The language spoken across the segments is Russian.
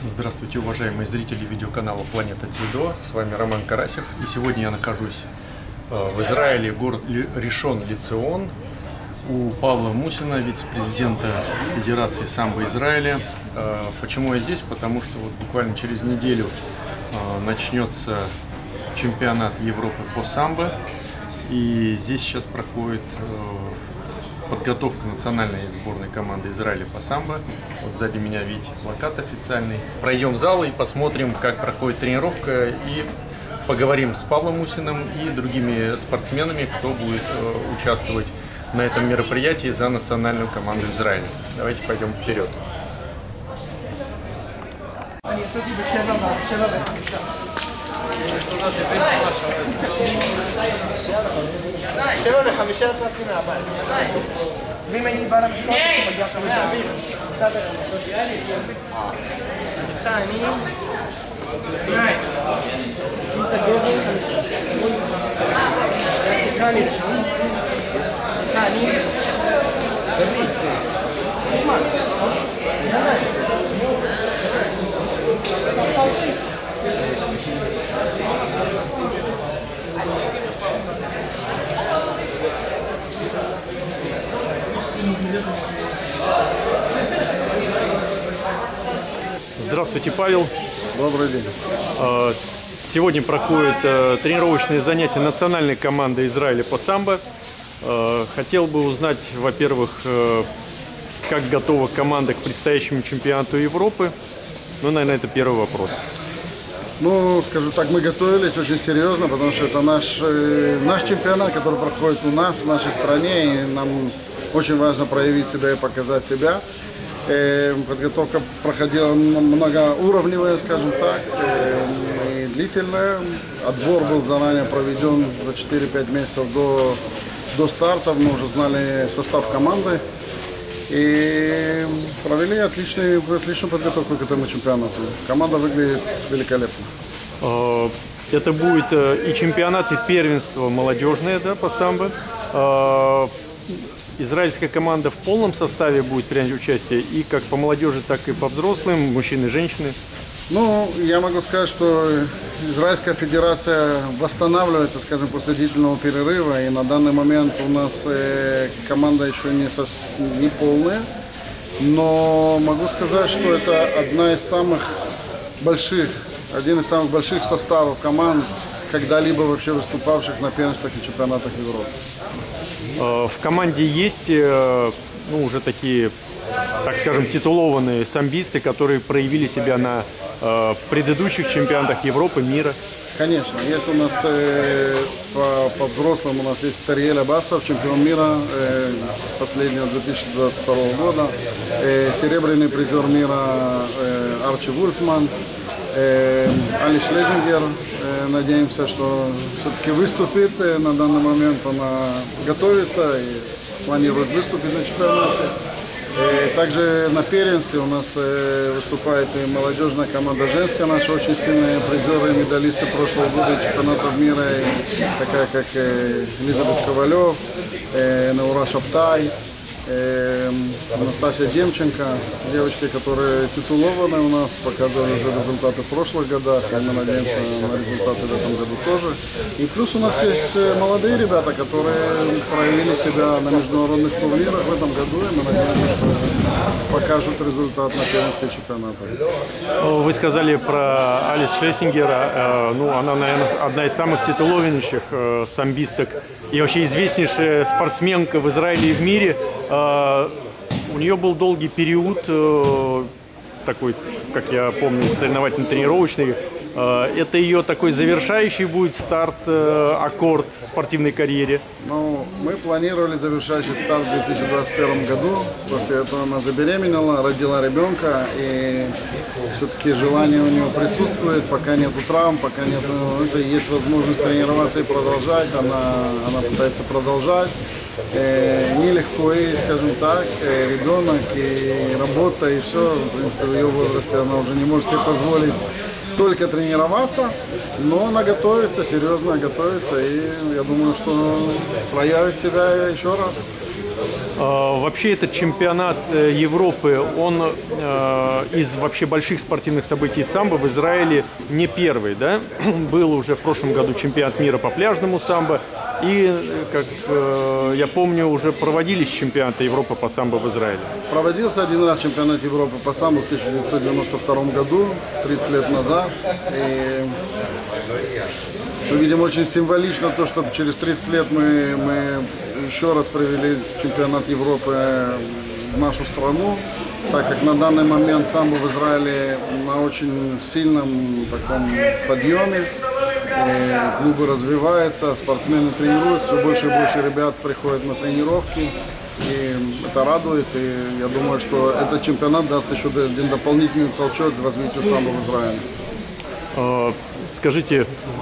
Здравствуйте, уважаемые зрители видеоканала Планета Дзюдо. С вами Роман Карасев. И сегодня я нахожусь в Израиле, город Ришон Лецион, у Павла Мусина, вице-президента Федерации самбо Израиля. Почему я здесь? Потому что вот буквально через неделю начнется чемпионат Европы по самбо. И здесь сейчас проходит подготовка национальной сборной команды Израиля по самбо. Вот сзади меня видите плакат официальный. Пройдем в зал и посмотрим, как проходит тренировка, и поговорим с Павлом Мусиным и другими спортсменами, кто будет участвовать на этом мероприятии за национальную команду Израиля. Давайте пойдем вперед. Здравствуйте, Павел. Добрый день. Сегодня проходят тренировочные занятия национальной команды Израиля по самбо. Хотел бы узнать, во-первых, как готова команда к предстоящему чемпионату Европы. Ну, наверное, это первый вопрос. Ну, скажу так, мы готовились очень серьезно, потому что это наш чемпионат, который проходит у нас, в нашей стране, и нам очень важно проявить себя и показать себя. Подготовка проходила многоуровневая, скажем так, и длительная. Отбор был заранее проведен за 4-5 месяцев до старта. Мы уже знали состав команды и провели отличную подготовку к этому чемпионату. Команда выглядит великолепно. Это будет и чемпионат, и первенство молодежное, да, по самбо. Израильская команда в полном составе будет принять участие и как по молодежи, так и по взрослым, мужчины и женщины? Ну, я могу сказать, что Израильская Федерация восстанавливается, скажем, после длительного перерыва. И на данный момент у нас команда еще не полная. Но могу сказать, что это один из самых больших составов команд, когда-либо вообще выступавших на первенствах и чемпионатах Европы. В команде есть уже такие, так скажем, титулованные самбисты, которые проявили себя на предыдущих чемпионатах Европы, мира. Конечно, есть у нас по взрослым, у нас есть Тариэль Абасов, чемпион мира последнего 2022 года, серебряный призер мира Арчи Вульфман, Али Шлезингер. Надеемся, что все-таки выступит. На данный момент она готовится и планирует выступить на чемпионате. Также на первенстве у нас выступает и молодежная команда женская, наши очень сильные призеры и медалисты прошлого года чемпионатов мира, такая как Элизабет Ковалев, Наура Шаптай, Анастасия Демченко, девочки, которые титулованы у нас, показывали уже результаты в прошлых годах, и мы надеемся на результаты в этом году тоже. И плюс у нас есть молодые ребята, которые проявили себя на международных турнирах в этом году, и мы надеемся, что покажут результат на первенстве чемпионата. Вы сказали про Алис Шлессингера, она, наверное, одна из самых титулованнейших самбисток и вообще известнейшая спортсменка в Израиле и в мире. У нее был долгий период, такой, как я помню, соревновательно-тренировочный. Это ее такой завершающий будет старт, аккорд в спортивной карьере? Ну, мы планировали завершающий старт в 2021 году. После этого она забеременела, родила ребенка, и все-таки желание у нее присутствует, пока нету травм, пока есть возможность тренироваться и продолжать. Она пытается продолжать. Нелегко, и, скажем так, ребенок, и работа, и все. В принципе, в ее возрасте она уже не может себе позволить только тренироваться, но она готовится, серьезно готовится, и я думаю, что проявит себя еще раз. Вообще этот чемпионат Европы, он из вообще больших спортивных событий самбо в Израиле не первый, да? Был уже в прошлом году чемпионат мира по пляжному самбо, и, как я помню, уже проводились чемпионаты Европы по самбо в Израиле. Проводился один раз чемпионат Европы по самбо в 1992 году, 30 лет назад. И мы видим очень символично то, что через 30 лет мы еще раз провели чемпионат Европы в нашу страну, так как на данный момент самбо в Израиле на очень сильном таком подъеме. И клубы развиваются, спортсмены тренируются, все больше и больше ребят приходят на тренировки. И это радует, и я думаю, что этот чемпионат даст еще один дополнительный толчок к развитию самбо в Израиле. Скажите,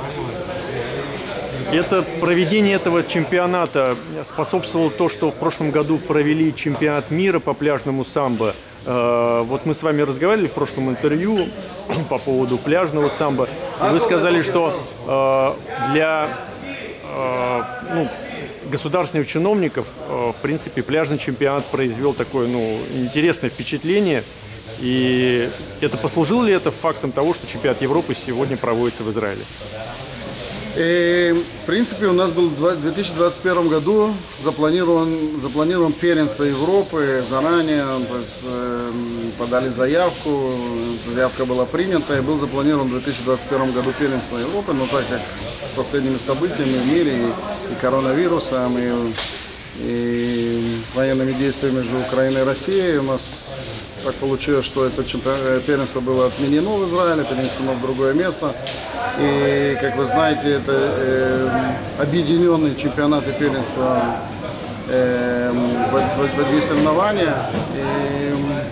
это проведение этого чемпионата способствовало то, что в прошлом году провели чемпионат мира по пляжному самбо. Вот мы с вами разговаривали в прошлом интервью по поводу пляжного самбо. И вы сказали, что для государственных чиновников, в принципе, пляжный чемпионат произвел такое интересное впечатление. И это послужило ли это фактом того, что чемпионат Европы сегодня проводится в Израиле? И, в принципе, у нас был в 2021 году запланирован первенство Европы заранее, то есть, подали заявку, заявка была принята, и был запланирован в 2021 году первенство Европы, но так как с последними событиями в мире и коронавирусом, и военными действиями между Украиной и Россией, у нас так получилось, что это первенство было отменено в Израиле, перенесено в другое место. И, как вы знаете, это объединенный чемпионат и первенство в одни соревнования. И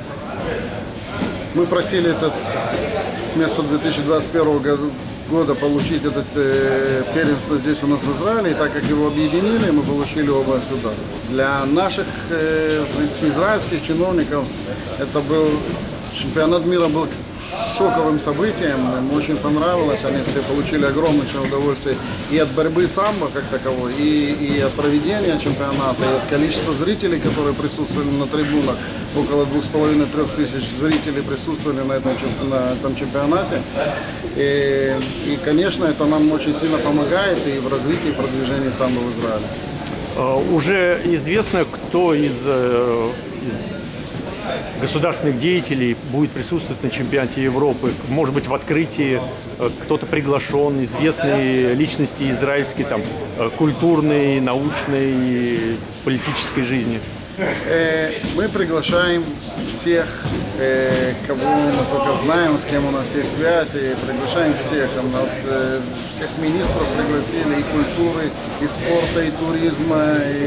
мы просили это вместо 2021 года получить это первенство здесь у нас в Израиле. И так как его объединили, мы получили оба сюда. Для наших, в принципе, израильских чиновников это был чемпионат мира, был шоковым событием, им очень понравилось, они все получили огромное удовольствие и от борьбы самбо как таковой, и от проведения чемпионата, и от количества зрителей, которые присутствовали на трибунах. Около 2500-3000 зрителей присутствовали на этом чемпионате. И, конечно, это нам очень сильно помогает и в развитии и продвижении самбо в Израиле. Уже известно, кто из государственных деятелей будет присутствовать на чемпионате Европы, может быть, в открытии кто-то приглашен, известные личности израильской, там, культурной, научной, политической жизни? Мы приглашаем всех, кого мы только знаем, с кем у нас есть связь, и приглашаем всех. Всех министров пригласили, и культуры, и спорта, и туризма, и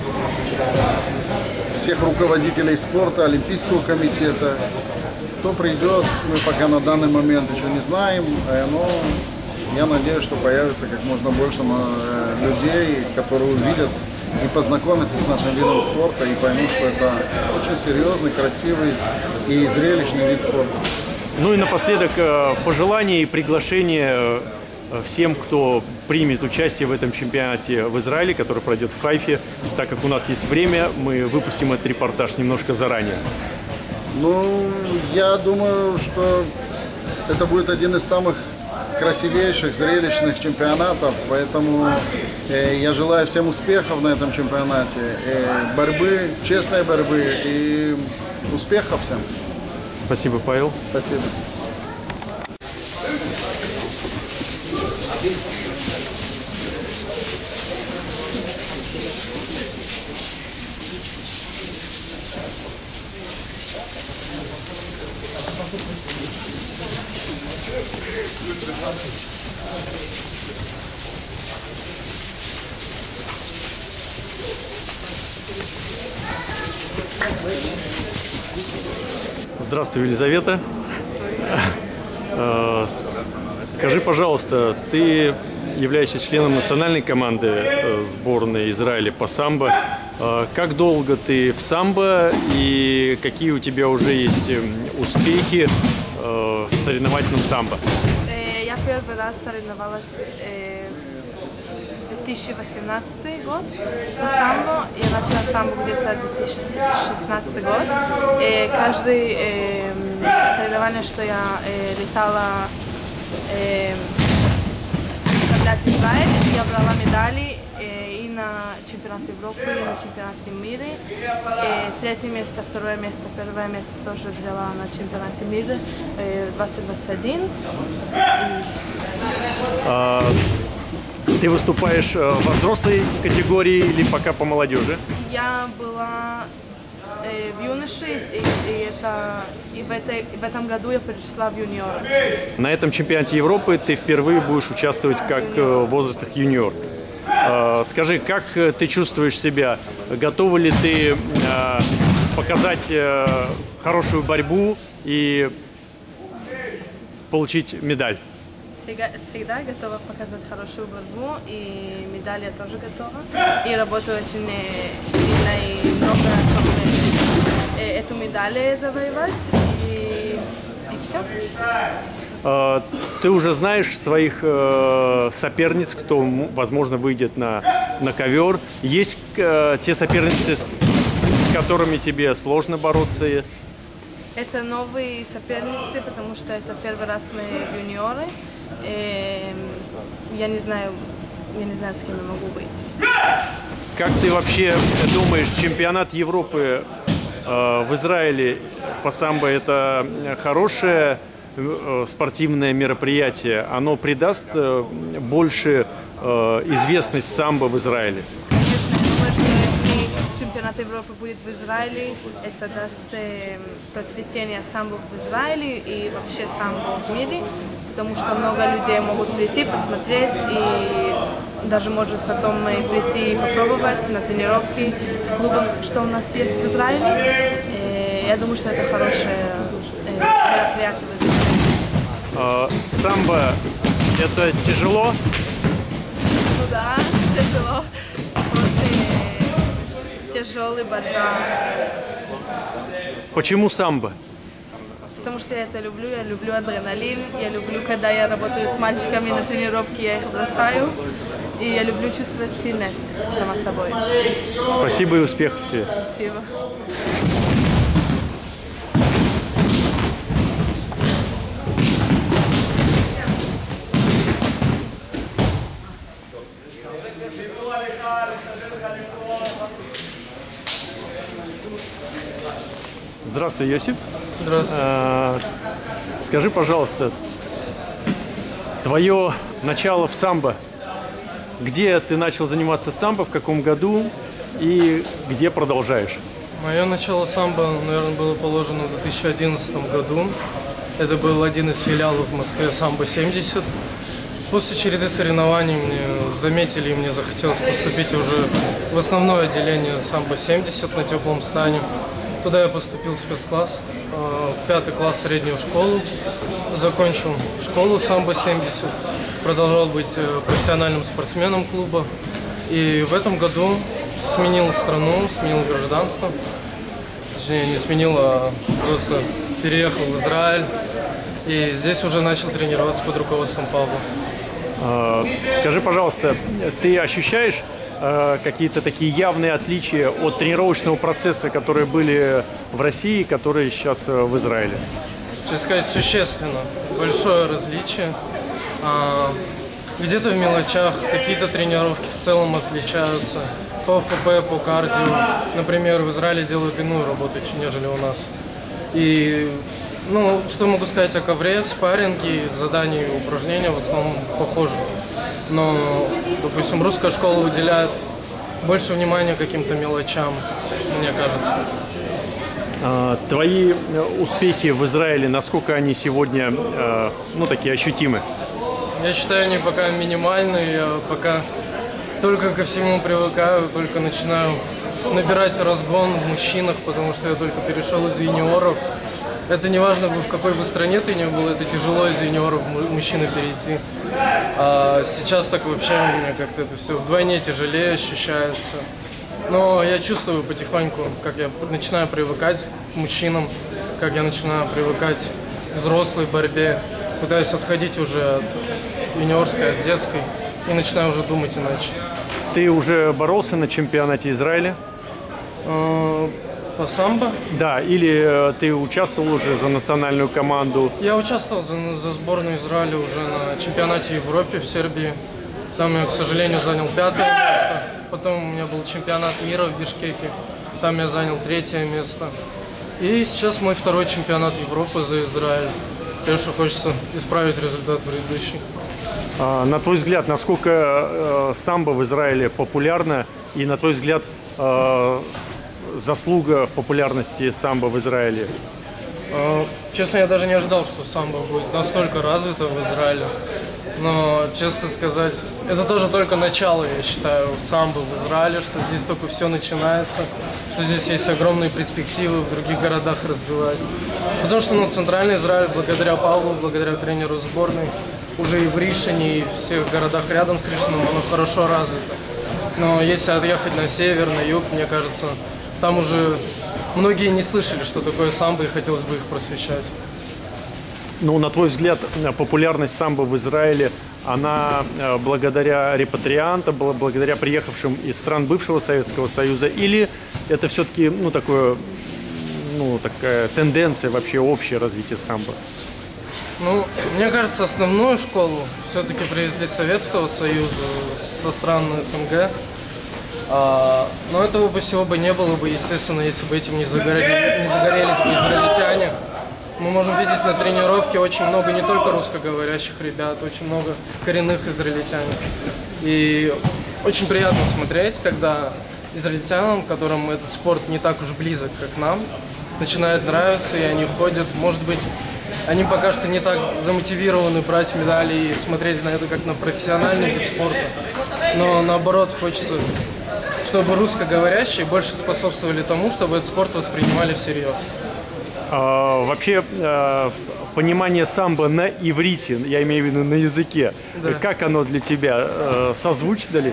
всех руководителей спорта, Олимпийского комитета. Кто придет, мы пока на данный момент еще не знаем, но я надеюсь, что появится как можно больше людей, которые увидят и познакомятся с нашим видом спорта и поймут, что это очень серьезный, красивый и зрелищный вид спорта. Ну и напоследок пожелания и приглашения всем, кто примет участие в этом чемпионате в Израиле, который пройдет в Хайфе. Так как у нас есть время, мы выпустим этот репортаж немножко заранее. Ну, я думаю, что это будет один из самых красивейших, зрелищных чемпионатов, поэтому я желаю всем успехов на этом чемпионате, борьбы, честной борьбы и успехов всем. Спасибо, Павел. Спасибо. Здравствуй, Елизавета. Скажи, пожалуйста, ты являешься членом национальной команды сборной Израиля по самбо. Как долго ты в самбо и какие у тебя уже есть успехи в соревновательном самбо? Я первый раз соревновалась в 2018 год на самбо. Я начала самбо где-то 2016 год. И каждое соревнование, что я летала представлять Израиль, я брала медали и на чемпионат Европы, и на чемпионате мира. Третье место, второе место, первое место тоже взяла на чемпионате мира 2021. Ты выступаешь во взрослой категории или пока по молодежи? Я была в юноше, и в этом году я перешла в юниоры. На этом чемпионате Европы ты впервые будешь участвовать как в возрастах юниор. Скажи, как ты чувствуешь себя? Готова ли ты показать хорошую борьбу и получить медаль? Всегда готова показать хорошую борьбу, и медаль я тоже готова. И работаю очень сильно и много, чтобы эту медаль завоевать, и все. Ты уже знаешь своих соперниц, кто, возможно, выйдет на ковер. Есть те соперницы, с которыми тебе сложно бороться? Это новые соперницы, потому что это первый раз на юниоры. Я не знаю, с кем я могу выйти. Как ты вообще думаешь, чемпионат Европы в Израиле по самбо — это хорошее спортивное мероприятие? Оно придаст больше известность самбо в Израиле? Конечно, я думаю, что если чемпионат Европы будет в Израиле, это даст процветение самбо в Израиле и вообще самбо в мире, потому что много людей могут прийти, посмотреть и даже может потом прийти и попробовать на тренировки в клубах, что у нас есть в Израиле. И я думаю, что это хорошее мероприятие в Израиле. Самбо — это тяжело? Ну да, тяжело. Тяжелый борьба. Почему самбо? Потому что я это люблю, я люблю адреналин, я люблю, когда я работаю с мальчиками на тренировке, я их бросаю, и я люблю чувствовать сильность сама собой. Спасибо и успехов тебе. Спасибо. Здравствуй, Йосип. Здравствуйте. Скажи, пожалуйста, твое начало в самбо. Где ты начал заниматься самбо, в каком году и где продолжаешь? Мое начало самбо, наверное, было положено в 2011 году. Это был один из филиалов в Москве «Самбо-70». После череды соревнований мне заметили, и мне захотелось поступить уже в основное отделение «Самбо-70» на теплом стане. Туда я поступил в спецкласс, в 5 класс среднюю школу, закончил школу «Самбо-70», продолжал быть профессиональным спортсменом клуба. И в этом году сменил страну, сменил гражданство. Точнее, не сменил, а просто переехал в Израиль. И здесь уже начал тренироваться под руководством Павла. Скажи, пожалуйста, ты ощущаешь какие-то такие явные отличия от тренировочного процесса, которые были в России, которые сейчас в Израиле? Честно сказать, существенно. Большое различие. Где-то в мелочах какие-то тренировки в целом отличаются. По ФП, по кардио. Например, в Израиле делают иную работу, нежели у нас. И, что могу сказать о ковре, спарринги, задания и упражнения в основном похожи. Но, допустим, русская школа уделяет больше внимания каким-то мелочам, мне кажется. Твои успехи в Израиле, насколько они сегодня, такие ощутимы? Я считаю, они пока минимальные, я пока только ко всему привыкаю, только начинаю набирать разгон в мужчинах, потому что я только перешел из юниоров. Это не важно, в какой бы стране ты ни был, это тяжело из юниоров в мужчины перейти. А сейчас так вообще у меня как-то это все вдвойне тяжелее ощущается. Но я чувствую потихоньку, как я начинаю привыкать к мужчинам, как я начинаю привыкать к взрослой борьбе, пытаюсь отходить уже от юниорской, от детской и начинаю уже думать иначе. Ты уже боролся на чемпионате Израиля? По самбо? Да, или ты участвовал уже за национальную команду? Я участвовал за сборную Израиля уже на чемпионате Европы в Сербии. Там я, к сожалению, занял 5-е место. Потом у меня был чемпионат мира в Бишкеке. Там я занял 3-е место. И сейчас мой 2-й чемпионат Европы за Израиль. Конечно, хочется исправить результат предыдущий. На твой взгляд, насколько самбо в Израиле популярно? И на твой взгляд, заслуга популярности самбо в Израиле? Честно, я даже не ожидал, что самбо будет настолько развито в Израиле. Но, честно сказать, это тоже только начало, я считаю, самбо в Израиле, что здесь только все начинается, что здесь есть огромные перспективы в других городах развивать. Потому что Центральный Израиль, благодаря Павлу, благодаря тренеру сборной, уже и в Ришоне, и в всех городах рядом с Ришоном, оно хорошо развито. Но если отъехать на север, на юг, мне кажется, там уже многие не слышали, что такое самбо, и хотелось бы их просвещать. Ну, на твой взгляд, популярность самбо в Израиле, она благодаря репатриантам, благодаря приехавшим из стран бывшего Советского Союза, или это все-таки, такая тенденция вообще общее развитие самбо? Ну, мне кажется, основную школу все-таки привезли из Советского Союза, со стран СНГ. Но этого бы всего бы не было бы, естественно, если бы этим не загорелись бы израильтяне. Мы можем видеть на тренировке очень много не только русскоговорящих ребят, очень много коренных израильтян. И очень приятно смотреть, когда израильтянам, которым этот спорт не так уж близок, как нам, начинает нравиться, и они ходят. Может быть, они пока что не так замотивированы брать медали и смотреть на это как на профессиональный вид спорта. Но наоборот, хочется, чтобы русскоговорящие больше способствовали тому, чтобы этот спорт воспринимали всерьез. Вообще, понимание самбо на иврите, я имею в виду на языке, да. Как оно для тебя? Созвучно ли?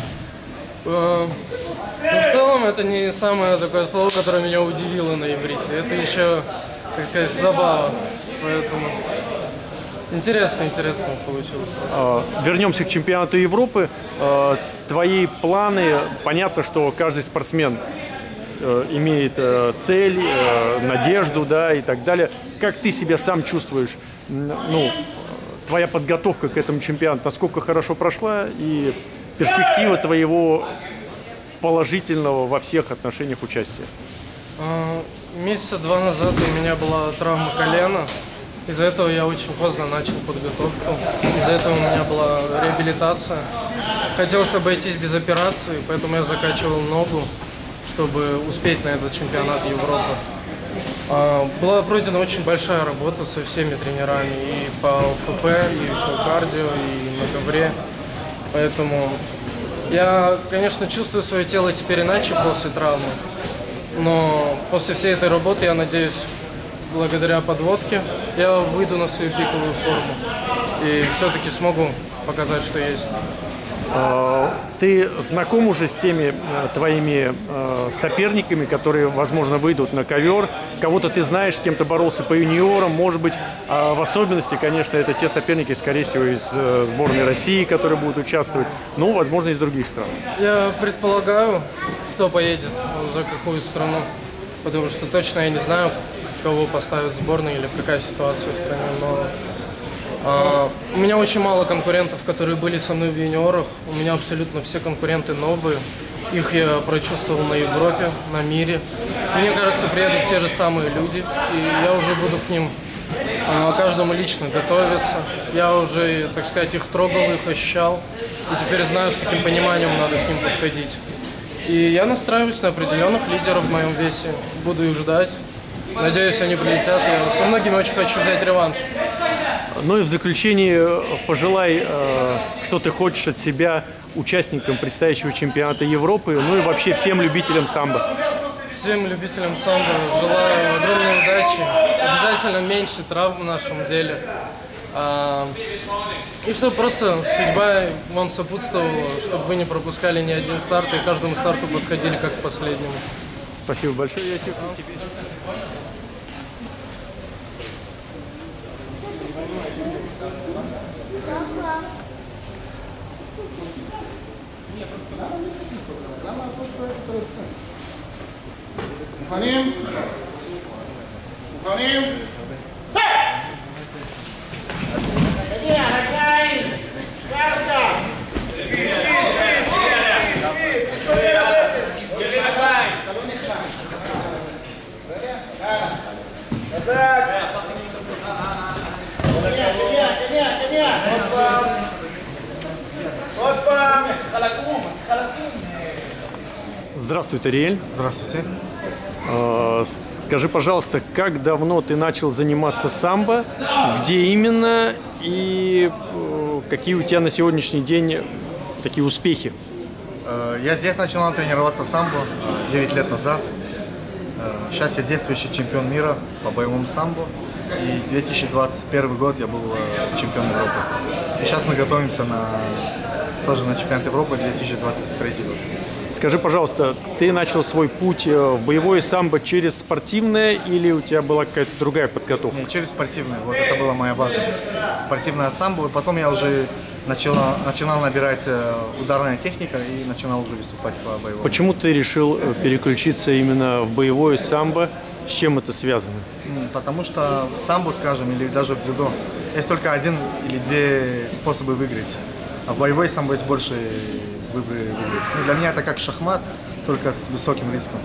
В целом, это не самое такое слово, которое меня удивило на иврите. Это еще, так сказать, забава. Поэтому интересно получилось. Вернемся к чемпионату Европы. Твои планы, понятно, что каждый спортсмен имеет цель, надежду, да, и так далее. Как ты себя сам чувствуешь? Твоя подготовка к этому чемпионату, насколько хорошо прошла, и перспектива твоего положительного во всех отношениях участия? Месяца 2 назад у меня была травма колена. Из-за этого я очень поздно начал подготовку. Из-за этого у меня была реабилитация. Хотелось обойтись без операции, поэтому я закачивал ногу, чтобы успеть на этот чемпионат Европы. Была пройдена очень большая работа со всеми тренерами, и по ОФП, и по кардио, и на ковре. Поэтому я, конечно, чувствую свое тело теперь иначе после травмы. Но после всей этой работы, я надеюсь, благодаря подводке, я выйду на свою пиковую форму и все-таки смогу показать, что есть. Ты знаком уже с теми твоими соперниками, которые, возможно, выйдут на ковер? Кого-то ты знаешь, с кем-то боролся по юниорам, может быть, в особенности, конечно, это те соперники, скорее всего, из сборной России, которые будут участвовать, но, возможно, из других стран. Я предполагаю, кто поедет за какую страну, потому что точно я не знаю, кого поставят в сборную или какая ситуация в стране, но у меня очень мало конкурентов, которые были со мной в юниорах. У меня абсолютно все конкуренты новые. Их я прочувствовал на Европе, на мире. Мне кажется, приедут те же самые люди, и я уже буду к ним каждому лично готовиться. Я уже, так сказать, их трогал, их ощущал, и теперь знаю, с каким пониманием надо к ним подходить. И я настраиваюсь на определенных лидеров в моем весе, буду их ждать. Надеюсь, они прилетят. Я со многими очень хочу взять реванш. Ну и в заключение пожелай, что ты хочешь от себя участникам предстоящего чемпионата Европы, ну и вообще всем любителям самбо. Всем любителям самбо желаю огромной удачи, обязательно меньше травм в нашем деле. И чтобы просто судьба вам сопутствовала, чтобы вы не пропускали ни один старт и каждому старту подходили как к последнему. Спасибо большое, Яков. Нет, просто מוכנים? מוכנים? קדימה, רגליים, קרקע. Здравствуй, Тариэль. Здравствуйте. Скажи, пожалуйста, как давно ты начал заниматься самбо, где именно и какие у тебя на сегодняшний день такие успехи? Я здесь начинал тренироваться самбо 9 лет назад. Сейчас я действующий чемпион мира по боевому самбо. И 2021 год я был чемпионом Европы. И сейчас мы готовимся тоже на чемпионат Европы 2023 год. Скажи, пожалуйста, ты начал свой путь в боевое самбо через спортивное или у тебя была какая-то другая подготовка? Не, через спортивное. Вот это была моя база. Спортивное самбо. Потом я уже начинал набирать ударная техника и начинал уже выступать по боевому. Почему ты решил переключиться именно в боевое самбо? С чем это связано? Потому что в самбо, скажем, или даже в дзюдо есть только один или две способа выиграть. А в боевой самбо есть больше выиграть. Ну, для меня это как шахмат, только с высоким риском.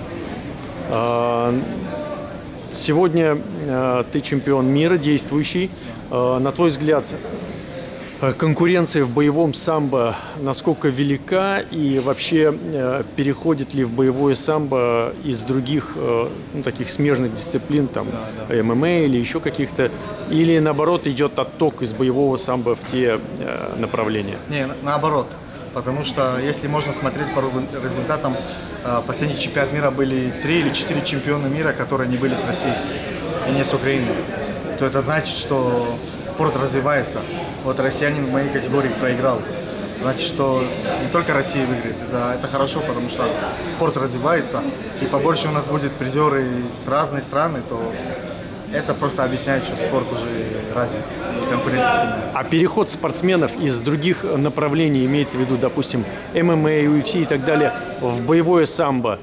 Сегодня ты чемпион мира, действующий. На твой взгляд, конкуренция в боевом самбо насколько велика и вообще переходит ли в боевое самбо из других таких смежных дисциплин, там ММА или еще каких-то, или наоборот идет отток из боевого самбо в те направления? Не, наоборот. Потому что если можно смотреть по результатам, последний чемпионат мира были 3 или 4 чемпиона мира, которые не были с России и не с Украины. То это значит, что спорт развивается. Вот россиянин в моей категории проиграл. Значит, что не только Россия выиграет. Это хорошо, потому что спорт развивается. И побольше у нас будет призеры с разных стран, то это просто объясняет, что спорт уже развит и конкуренция сильная. А переход спортсменов из других направлений, имеется в виду, допустим, ММА, UFC и так далее, в боевое самбо,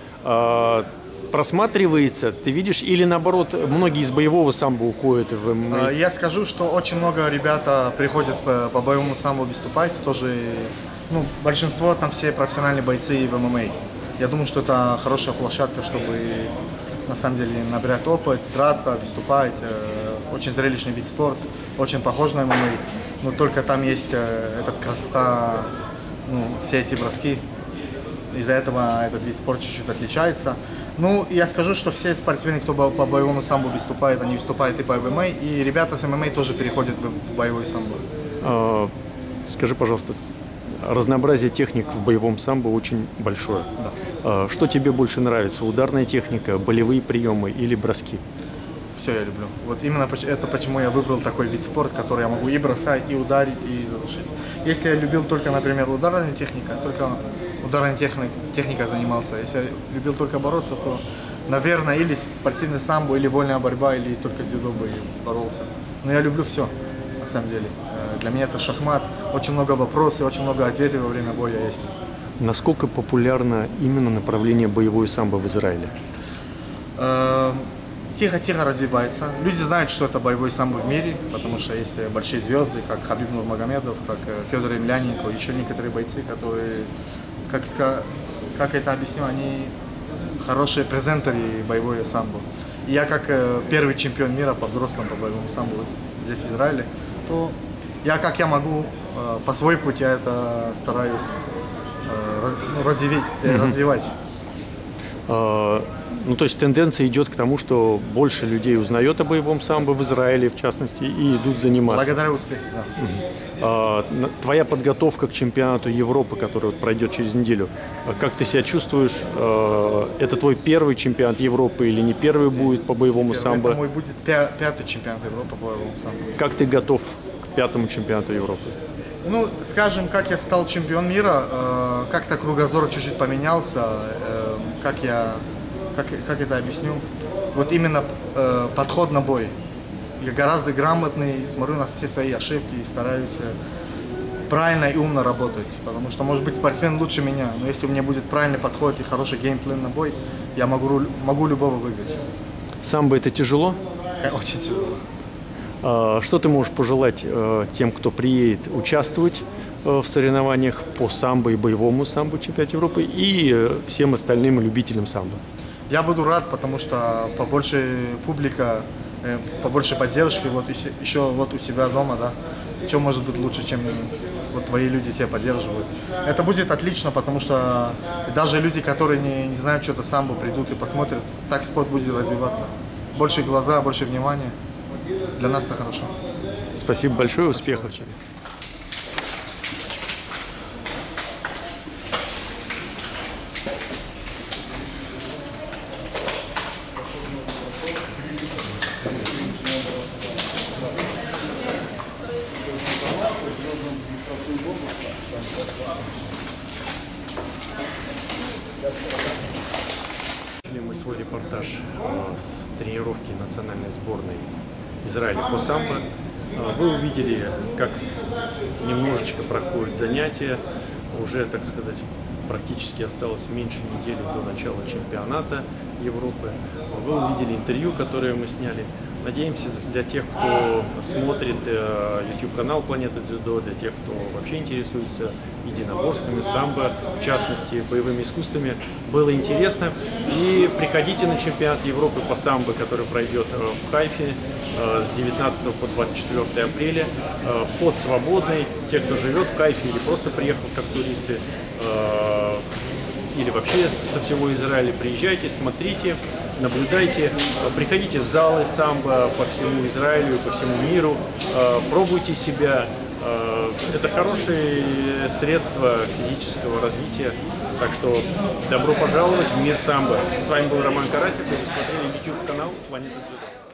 просматривается, ты видишь, или наоборот, многие из боевого самбо уходят в ММА? Я скажу, что очень много ребята приходят по боевому самбо выступать, тоже, большинство там все профессиональные бойцы в ММА. Я думаю, что это хорошая площадка, чтобы на самом деле набирать опыт, драться, выступать. Очень зрелищный вид спорта, очень похож на ММА, но только там есть эта красота, все эти броски. Из-за этого этот вид спорта чуть-чуть отличается. Я скажу, что все спортсмены, кто по боевому самбо выступает, они выступают и по ММА, и ребята с ММА тоже переходят в боевой самбо. Скажи, пожалуйста, разнообразие техник в боевом самбо очень большое. Да. Что тебе больше нравится? Ударная техника, болевые приемы или броски? Все я люблю. Вот именно это почему я выбрал такой вид спорта, который я могу и бросать, и ударить, и задушить. Если я любил только, например, ударная техника, только ударной техникой занимался. Если я любил только бороться, то, наверное, или спортивный самбо, или вольная борьба, или только дзюдо бы боролся. Но я люблю все, на самом деле. Для меня это шахмат. Очень много вопросов, очень много ответов во время боя есть. Насколько популярно именно направление боевое самбо в Израиле? Тихо-тихо развивается. Люди знают, что это боевой самбо в мире, потому что есть большие звезды, как Хабиб Нурмагомедов, как Федор Емельяненко, еще некоторые бойцы, которые, как это объясню, они хорошие презентеры боевое самбо. И я как первый чемпион мира по взрослым по боевому самбо здесь в Израиле, то как я могу по своему пути я это стараюсь развивать. То есть тенденция идет к тому, что больше людей узнает о боевом самбо в Израиле, в частности, и идут заниматься. Благодаря успеху, да. Твоя подготовка к чемпионату Европы, который пройдет через неделю, как ты себя чувствуешь? Это твой первый чемпионат Европы или не первый будет по боевому самбо? Это мой будет пятый чемпионат Европы по боевому самбо. Как ты готов к 5-му чемпионату Европы? Скажем, как я стал чемпион мира, как-то кругозор чуть-чуть поменялся, как это объясню? Вот именно подход на бой. Я гораздо грамотный, смотрю на все свои ошибки и стараюсь правильно и умно работать. Потому что, может быть, спортсмен лучше меня, но если у меня будет правильный подход и хороший геймплан на бой, я могу любого выиграть. Самбо это тяжело? Очень тяжело. Что ты можешь пожелать тем, кто приедет участвовать в соревнованиях по самбо и боевому самбо чемпионате Европы и всем остальным любителям самбо? Я буду рад, потому что побольше публика, побольше поддержки, вот еще вот у себя дома, да. Что может быть лучше, чем вот твои люди тебя поддерживают. Это будет отлично, потому что даже люди, которые не знают что-то самбо, придут и посмотрят, так спорт будет развиваться. Больше глаза, больше внимания. Для нас это хорошо. Спасибо большое, успехов тебе. Мы свой репортаж с тренировки национальной сборной Израиля по самбо. Вы увидели, как немножечко проходят занятия. Уже, так сказать, практически осталось меньше недели до начала чемпионата Европы. Вы увидели интервью, которое мы сняли. Надеемся, для тех, кто смотрит YouTube-канал «Планета Дзюдо», для тех, кто вообще интересуется единоборствами, самбо, в частности, боевыми искусствами, было интересно. И приходите на чемпионат Европы по самбо, который пройдет в Хайфе с 19 по 24 апреля. Вход свободный. Те, кто живет в Хайфе или просто приехал как туристы, или вообще со всего Израиля, приезжайте, смотрите, наблюдайте, приходите в залы самбо по всему Израилю, по всему миру, пробуйте себя. Это хорошее средство физического развития, так что добро пожаловать в мир самбо. С вами был Роман Карасев, и вы смотрели YouTube-канал «Планета Дзюдо».